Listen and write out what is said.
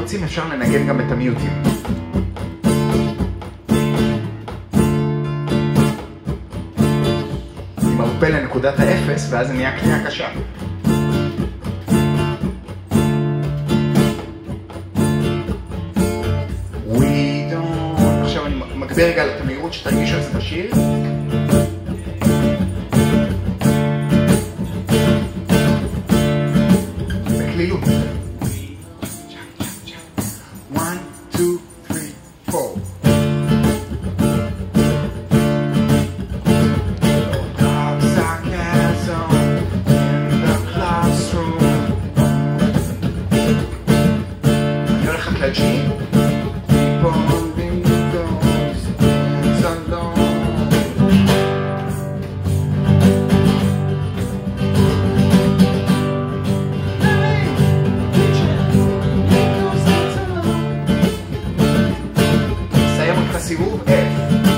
רוצים אפשר לנגן גם את המיוטים. אני מרפא לנקודת האפס ואז זה נהיה קליעה קשה. עכשיו אני מגביר רגע את המהירות שתרגישו את זה בשיר. בקלילות. 1, 2, 3, 4. אני הולך רק לג'י. סיבוב F